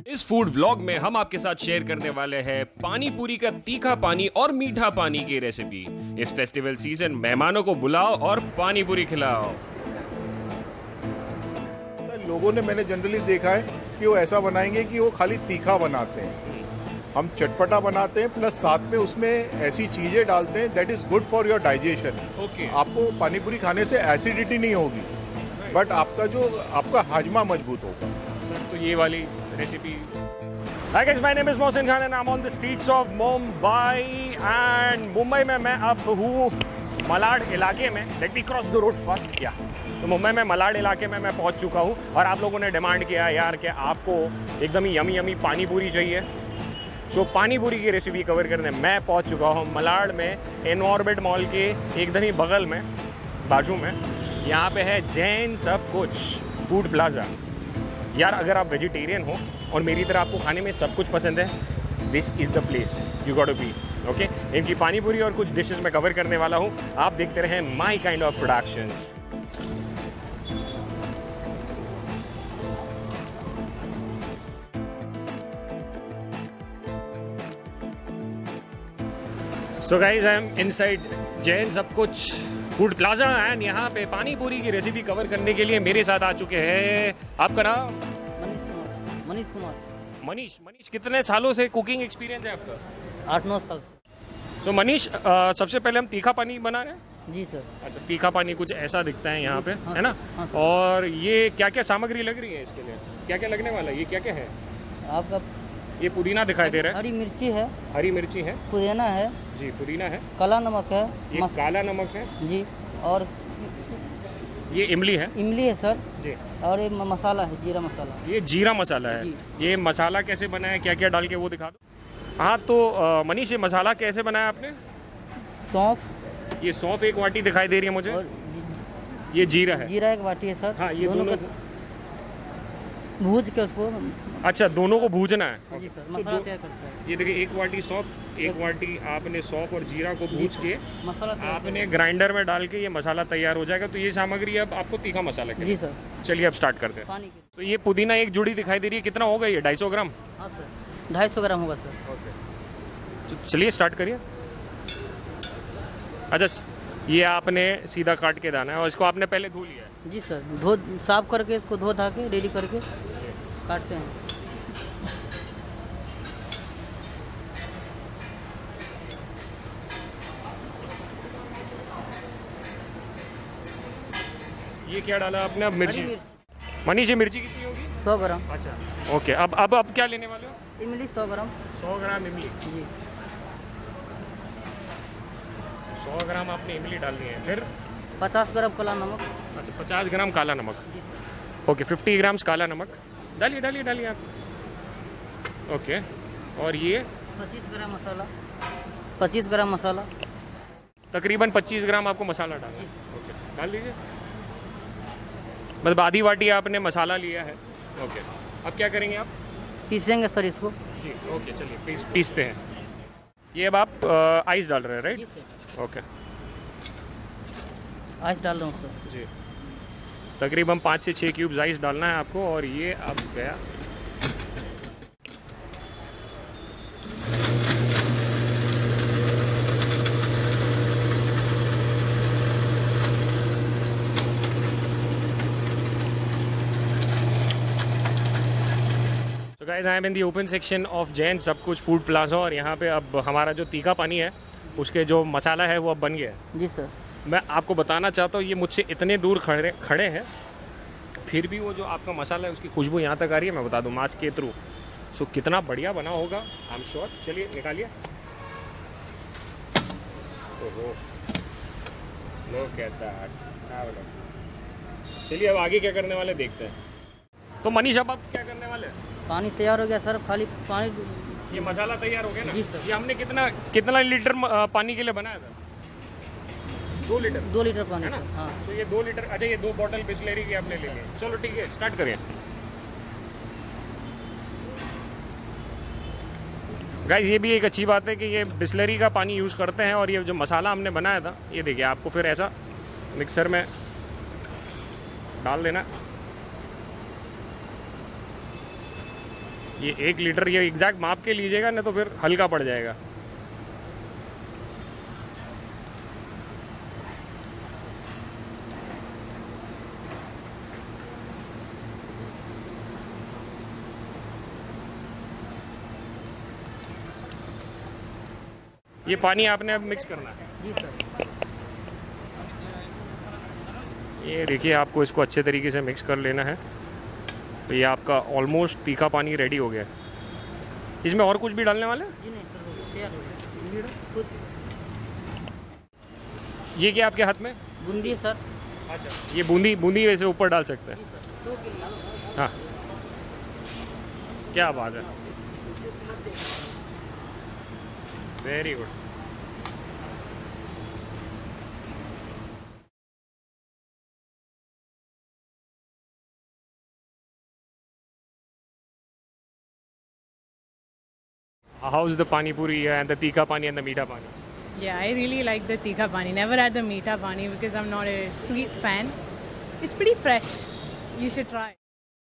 इस food vlog में हम आपके साथ शेयर करने वाले हैं पानी पूरी का तीखा पानी और मीठा पानी की रेसिपी। इस फेस्टिवल सीजन मेहमानों को बुलाओ और पानी पूरी खिलाओ। लोगों ने मैंने जनरली देखा है कि वो ऐसा बनाएंगे कि वो खाली तीखा बनाते हैं, हम चटपटा बनाते हैं प्लस साथ में उसमें ऐसी चीजें डालते हैं that is good for your digestion. आपको पानी पूरी खाने से एसिडिटी नहीं होगी बट आपका हाजमा मजबूत होगा। तो ये वाली recipe. Hi guys, my name is Mohsin Khan and I'm on the streets of Mumbai and Mumbai में मैं अब हूँ मलाड इलाके में। Let me cross the road first। तो मुंबई में मलाड इलाके में मैं पहुँच चुका हूँ और आप लोगों ने डिमांड किया यार कि आपको एकदम ही यमी पानी पूरी चाहिए। सो पानी पूरी की रेसिपी कवर करने मैं पहुँच चुका हूँ मलाड में इनऑर्बिट मॉल के एकदम ही बगल में बाजू में। यहाँ पे है जैन सब कुछ फूड प्लाजा। यार अगर आप वेजिटेरियन हो और मेरी तरह आपको खाने में सब कुछ पसंद है, this is the place you got to be. Okay, इनकी पानी पूरी और कुछ डिशेस मैं कवर करने वाला हूँ। आप देखते रहें my kind of production. So guys I am inside Jain सब कुछ फूड प्लाजा एंड यहाँ पे पानी पूरी की रेसिपी कवर करने के लिए मेरे साथ आ चुके हैं। आपका नाम? मनीष कुमार। मनीष कितने सालों से कुकिंग एक्सपीरियंस है आपका? 8-9 साल। तो मनीष सबसे पहले हम तीखा पानी बना रहे हैं। जी सर। अच्छा, तीखा पानी कुछ ऐसा दिखता है यहाँ पे, हाँ, है ना? हाँ। और ये क्या क्या सामग्री लग रही है इसके लिए? क्या क्या लगने वाला है? ये क्या क्या है? आपका ये पुदीना दिखाई दे रहा है। हरी मिर्ची है। हरी मिर्ची है। पुदीना है जी, पुदीना है। काला नमक है। ये काला नमक है जी। और ये इमली है। इमली है सर जी। और ये मसाला है, जीरा मसाला। ये जीरा मसाला है। ये मसाला कैसे बनाया, क्या क्या डाल के वो दिखा दो। हाँ तो मनीष ये मसाला कैसे बनाया आपने? सौंफ। ये सौंफ एक वाटी दिखाई दे रही है मुझे। और ये जीरा है। जीरा एक वाटी है सर। हाँ, ये दोनों भूज के उसको। अच्छा, दोनों को भूजना है। जी सर, मसाला तैयार करता है। ये देखिए, एक वाटी सौंफ, एक वाटी आपने सौंफ और जीरा को भूज के मसाला आपने ग्राइंडर में डाल के ये मसाला तैयार हो जाएगा। तो ये सामग्री अब आपको तीखा मसाला के। जी सर। चलिए अब स्टार्ट करते हैं। पानी की। तो ये पुदीना एक जुड़ी दिखाई दे रही है, कितना होगा ये? 250 ग्राम? हाँ सर, 250 ग्राम होगा सर। तो चलिए स्टार्ट करिए। अच्छा, ये आपने सीधा काट के दाना है और इसको आपने पहले धो लिया है? जी सर, धो साफ करके इसको धो धा के रेडी करके काटते हैं। ये क्या डाला आपने अब? मिर्ची। मनीष ये मिर्ची कितनी होगी? 100 ग्राम। अच्छा ओके, अब क्या लेने वाले हो? इमली 100 ग्राम। 100 ग्राम इमली। जी। 100 ग्राम आपने इमली डालनी है। फिर 50 ग्राम काला नमक। अच्छा, 50 ग्राम काला नमक। ओके, 50 ग्राम्स काला नमक डालिए आप। ओके, और ये 25 ग्राम मसाला। 25 ग्राम मसाला। तकरीबन 25 ग्राम आपको मसाला डालना है। ओके, डाल दीजिए। मतलब आधी वाटी आपने मसाला लिया है। ओके, अब क्या करेंगे आप? पीसेंगे सर इसको। जी ओके, चलिए पीसते हैं। ये अब आप आइस डाल रहे हैं, राइट? ओके, आइस डाल रहा हूँ सर। जी, तकरीबन 5 से 6 क्यूब्स आइस डालना है आपको। और ये अब गया। तो guys, I am in the open section of Jain सब कुछ फूड प्लाजा और यहाँ पे अब हमारा जो तीखा पानी है उसके जो मसाला है वो अब बन गया है। जी सर। मैं आपको बताना चाहता हूँ, ये मुझसे इतने दूर खड़े हैं फिर भी वो जो आपका मसाला है उसकी खुशबू यहाँ तक आ रही है। मैं बता दूँ मास्क के थ्रू। सो कितना बढ़िया बना होगा, आई एम श्योर। चलिए निकालिए। ओहो, लोग कहता है। चलिए अब आगे क्या करने वाले देखते हैं। तो मनीष अब आप क्या करने वाले? पानी तैयार हो गया सर, खाली पानी। ये मसाला तैयार हो गया ना? जी सर। ये हमने कितना लीटर पानी के लिए बनाया था? 2 लीटर। 2 लीटर पानी है ना? सर। हाँ। तो ये 2 लीटर। अच्छा, ये 2 बॉटल बिस्लेरी की आपने ले ली। चलो ठीक है, स्टार्ट करिए। गाइस, ये भी एक अच्छी बात है कि ये बिस्लेरी का पानी यूज़ करते हैं। और ये जो मसाला हमने बनाया था, ये देखिए, आपको फिर ऐसा मिक्सर में डाल देना। ये 1 लीटर, ये एग्जैक्ट माप के लीजिएगा ना तो फिर हल्का पड़ जाएगा। ये पानी आपने अब मिक्स करना है। जी सर। ये देखिए, आपको इसको अच्छे तरीके से मिक्स कर लेना है। तो ये आपका ऑलमोस्ट तीखा पानी रेडी हो गया है। इसमें और कुछ भी डालने वाले हैं? जी नहीं सर, तैयार हो गया। ये क्या आपके हाथ में? बूंदी है सर। अच्छा, ये बूंदी वैसे ऊपर डाल सकते हैं। 2 किलो। हाँ, क्या बात है, very good. How's the pani puri and the tikka pani and the meetha pani? Yeah, I really like the tikka pani. Never had the meetha pani because I'm not a sweet fan. It's pretty fresh. You should try.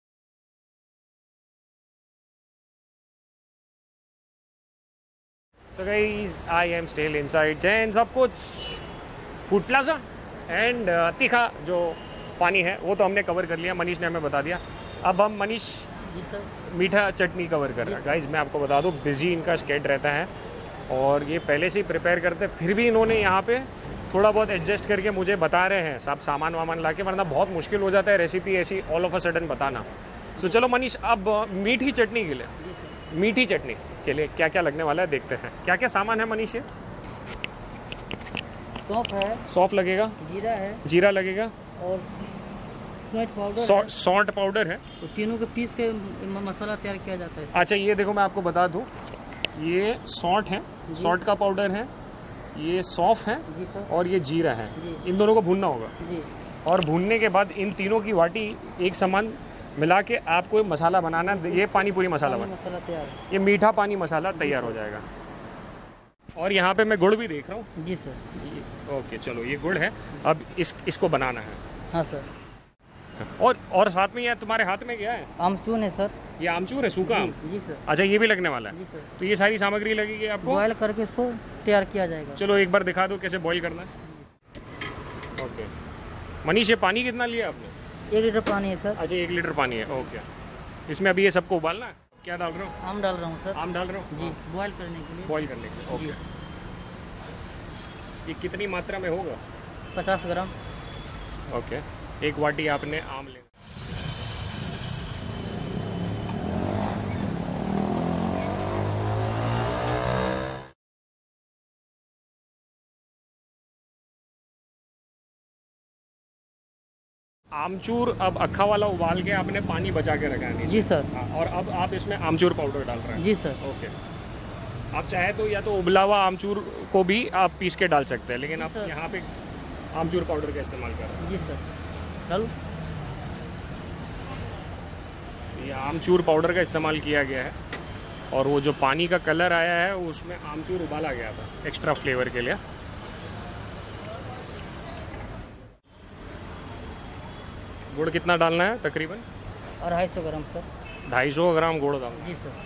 So guys, I am still inside Jain सब कुछ food plaza and तीखा जो पानी है वो तो हमने cover कर लिया, मनीष ने हमें बता दिया। अब हम मनीष जी सर। मीठा चटनी कवर कर रहा है। गाइज मैं आपको बता दूं, बिजी इनका स्केड रहता है और ये पहले से ही प्रिपेयर करते हैं, फिर भी इन्होंने यहाँ पे थोड़ा बहुत एडजस्ट करके मुझे बता रहे हैं सब सामान वामान ला के, वरना बहुत मुश्किल हो जाता है रेसिपी ऐसी ऑल ऑफ अ सडन बताना। सो चलो मनीष, अब मीठी चटनी के लिए क्या क्या लगने वाला है देखते हैं। क्या क्या सामान है मनीष? ये सौंफ है, सौंफ लगेगा, जीरा है, जीरा लगेगा और सौंठ पाउडर है। सॉल्ट पाउडर है। तो तीनों के पीस के मसाला तैयार किया जाता है। अच्छा, ये देखो मैं आपको बता दूं, ये सौंठ है, सौंठ का पाउडर है, ये सौंफ है जी सर। और ये जीरा है। जी। इन दोनों को भूनना होगा जी। और भूनने के बाद इन तीनों की वाटी एक समान मिला के आपको मसाला बनाना। ये पानी पूरी मसाला बना, मसाला तैयार है। ये मीठा पानी मसाला तैयार हो जाएगा। और यहाँ पे मैं गुड़ भी देख रहा हूँ। जी सर। ओके चलो, ये गुड़ है। अब इसको बनाना है। हाँ सर। और साथ में ये तुम्हारे हाथ में क्या है? आमचूर है सर। ये आमचूर है, सूखा आम? जी सर। अच्छा, ये भी लगने वाला है। जी सर। तो ये सारी सामग्री लगेगी आपको? बॉयल करके इसको तैयार किया जाएगा। चलो एक बार दिखा दो कैसे बॉईल करना है। ओके मनीष, ये पानी कितना लिया आपने? 1 लीटर पानी है सर। अच्छा, 1 लीटर पानी है। ओके, इसमें अभी ये सबको उबालना है। क्या डाल रहे हो? आम डाल रहा हूँ सर। आम डाल रहे हो? जी, बॉयल करने के लिए। बॉईल करने के लिए। ओके, ये कितनी मात्रा में होगा? 50 ग्राम। ओके, 1 वाटी आपने आम ले। आमचूर अब अक्खा वाला उबाल के आपने पानी बचा के रखा है। जी सर। हाँ, और अब आप इसमें आमचूर पाउडर डाल रहे हैं। जी सर। ओके, आप चाहे तो या तो उबला हुआ आमचूर को भी आप पीस के डाल सकते हैं, लेकिन आप सर। यहाँ पे आमचूर पाउडर का इस्तेमाल कर रहे हैं। जी सर। डालो। ये आमचूर पाउडर का इस्तेमाल किया गया है और वो जो पानी का कलर आया है उसमें आमचूर उबाला गया था एक्स्ट्रा फ्लेवर के लिए। गुड़ कितना डालना है तकरीबन? 250 ग्राम सर। 250 ग्राम गुड़ डालना। जी सर।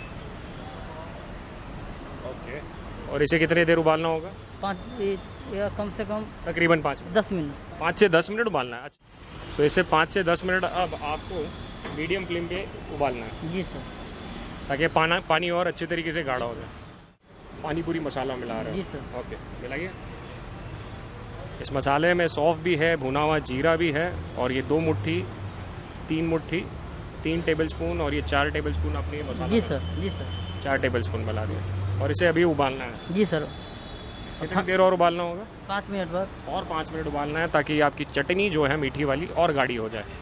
ओके, और इसे कितनी देर उबालना होगा? 5 या कम से कम तकरीबन 10 मिनट। 5 से 10 मिनट उबालना है। अच्छा, तो इसे 5 से 10 मिनट अब आपको मीडियम फ्लेम पे उबालना है जी सर। ताकि पानी और अच्छे तरीके से गाढ़ा हो जाए। पानी पूरी मसाला मिला रहे जी हो? सर। ओके, मिला गया। इस मसाले में सौंफ भी है, भुना हुआ जीरा भी है, और ये 2 मुट्ठी 3 मुट्ठी 3 टेबलस्पून और ये 4 टेबलस्पून अपने ये मसाला। जी सर। जी सर। 4 टेबलस्पून मिला दिया और इसे अभी उबालना है। जी सर। कितनी देर और उबालना होगा? 5 मिनट बाद। और 5 मिनट उबालना है ताकि आपकी चटनी जो है मीठी वाली और गाढ़ी हो जाए।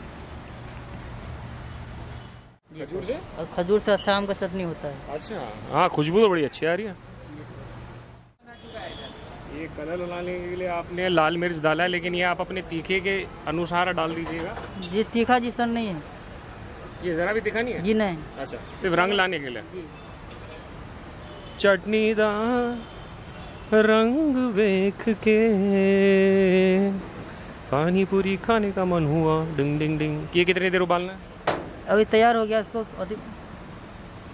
खजूर से? और खजूर से अच्छा आम का चटनी होता है। अच्छा, हाँ, खुशबू तो बड़ी अच्छी आ रही है। ये कलर लाने के लिए आपने लाल मिर्च डाला है, लेकिन ये आप अपने तीखे के अनुसार डाल दीजिएगा। ये तीखा जी सर नहीं है। ये ज़रा भी तीखा नहीं है? जी नहीं। अच्छा, सिर्फ रंग लाने के लिए। जी। चटनी दा रंग वेख के पानी पूरी खाने का मन हुआ, डिंग डिंग डिंग। ये कितनी देर उबालना है? अभी तैयार हो गया इसको।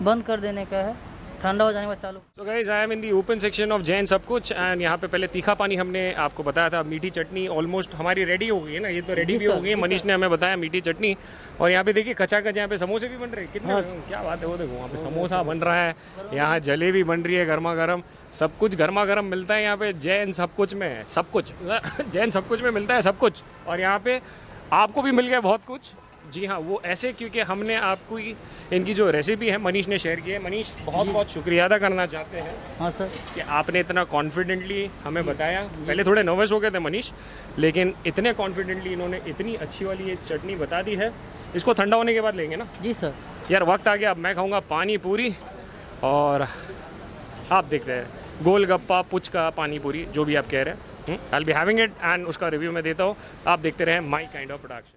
बंद कर देने का है, ठंडा हो जाने के बाद चालू। So guys, I am in the open section of Jain सब कुछ एंड यहाँ पे पहले तीखा पानी हमने आपको बताया था, मीठी चटनी ऑलमोस्ट हमारी रेडी हो गई है ना, ये तो रेडी भी हो गई है, मनीष ने हमें बताया मीठी चटनी। और यहाँ पे देखिए कच्चा यहाँ पे समोसे भी बन रहे हैं, कितने क्या बात है, वो देखो वहाँ पे समोसा बन रहा है, यहाँ जलेबी बन रही है गर्मा गर्म, सब कुछ गर्मा गर्म मिलता है यहाँ पे जैन सब कुछ में, सब कुछ जैन सब कुछ में मिलता है सब कुछ। और यहाँ पे आपको भी मिल गया बहुत कुछ, जी हाँ, वो ऐसे क्योंकि हमने आपको इनकी जो रेसिपी है मनीष ने शेयर की है। मनीष बहुत बहुत शुक्रिया अदा करना चाहते हैं हाँ सर, कि आपने इतना कॉन्फिडेंटली हमें बताया। पहले थोड़े नर्वस हो गए थे मनीष, लेकिन इतने कॉन्फिडेंटली इन्होंने इतनी अच्छी वाली ये चटनी बता दी है। इसको ठंडा होने के बाद लेंगे ना जी सर। यार, वक्त आ गया, अब मैं खाऊंगा पानी पूरी और आप देखते हैं गोलगप्पा पुचका पानी पूरी जो भी आप कह रहे हैं, I will be having it and उसका रिव्यू मैं देता हूँ। आप देखते रहे my kind of production.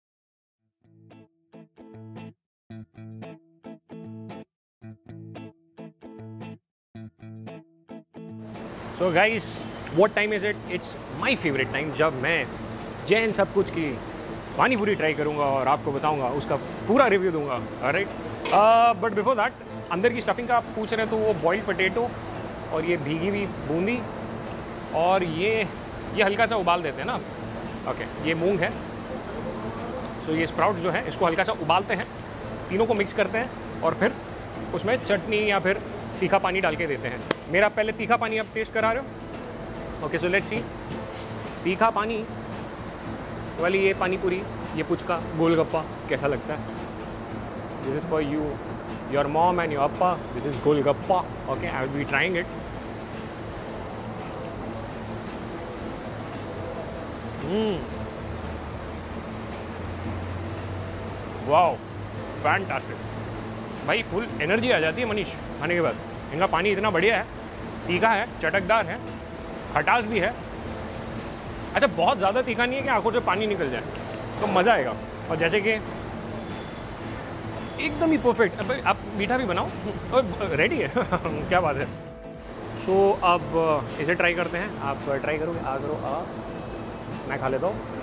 So guys, what time is it? It's my favourite time, जब मैं जैन सब कुछ की पानी पूरी ट्राई करूंगा और आपको बताऊंगा, उसका पूरा रिव्यू दूंगा। ऑलराइट, बट बिफोर दैट, अंदर की स्टफिंग का आप पूछ रहे हैं तो वो बॉइल्ड पोटैटो और ये भीगी हुई बूंदी और ये हल्का सा उबाल देते हैं ना। ओके, ये मूंग है, सो ये स्प्राउट जो है इसको हल्का सा उबालते हैं, तीनों को मिक्स करते हैं और फिर उसमें चटनी या फिर तीखा पानी डाल के देते हैं। मेरा पहले तीखा पानी आप टेस्ट करा रहे हो? Okay, so let's see. तीखा पानी वाली ये पानी पूरी, ये पुचका गोलगप्पा कैसा लगता है? This is for you, your mom and your appa, this is golgappa. Okay, I will be trying it. Wow, fantastic भाई, फुल एनर्जी आ जाती है मनीष खाने के बाद। इनका पानी इतना बढ़िया है, तीखा है, चटकदार है, खटास भी है। अच्छा, बहुत ज़्यादा तीखा नहीं है कि आंखों से पानी निकल जाए, तो मज़ा आएगा। और जैसे कि एकदम ही परफेक्ट। अब आप मीठा भी बनाओ और रेडी है क्या बात है। सो अब इसे ट्राई करते हैं। आप ट्राई करोगे? आ करो, मैं खा लेता हूँ।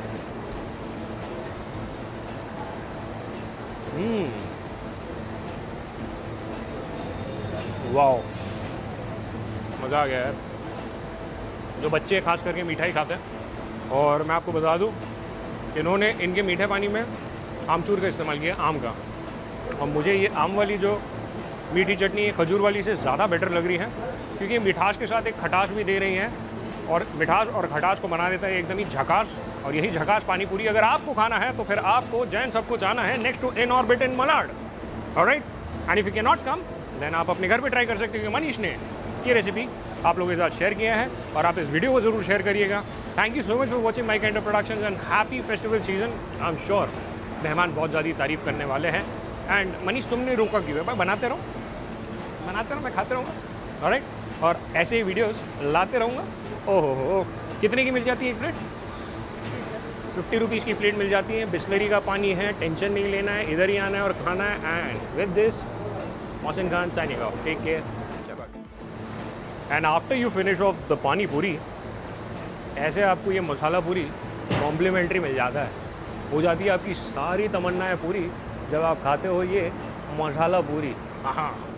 वाओ, मज़ा आ गया यार। जो बच्चे खास करके मिठाई खाते हैं, और मैं आपको बता दूं, इन्होंने इनके मीठे पानी में आमचूर का इस्तेमाल किया, आम का। और मुझे ये आम वाली जो मीठी चटनी है खजूर वाली से ज़्यादा बेटर लग रही है, क्योंकि मिठास के साथ एक खटास भी दे रही है, और मिठास और खटास को बना देता है एकदम ही झकास। और यही झकास पानी पूरी अगर आपको खाना है तो फिर आपको जैन सब कुछ आना है next to in Orbit in Malad. Alright, and if you can not come then आप अपने घर पे ट्राई कर सकते हो, क्योंकि मनीष ने ये रेसिपी आप लोगों के साथ शेयर किया है। और आप इस वीडियो को ज़रूर शेयर करिएगा। Thank you so much for watching my kind of productions and happy festival season. I am sure मेहमान बहुत ज़्यादा तारीफ़ करने वाले हैं। एंड मनीष, तुमने रोका क्यों है भाई? बनाते रहो, मैं खाते रहूँगा। ऑलराइट, और ऐसे ही वीडियोस लाते रहूँगा। ओहो, कितने की मिल जाती है एक प्लेट? 50 रुपीज़ की प्लेट मिल जाती है। बिस्लरी का पानी है, टेंशन नहीं लेना है, इधर ही आना है और खाना है। And with this, Mohsin Khan signing off. Take care. And after you finish off the पानी पूरी, ऐसे आपको ये मसाला पूरी कॉम्प्लीमेंट्री मिल जाता है। हो जाती है आपकी सारी तमन्नाएं पूरी जब आप खाते हो ये मसाला पूरी। हाँ।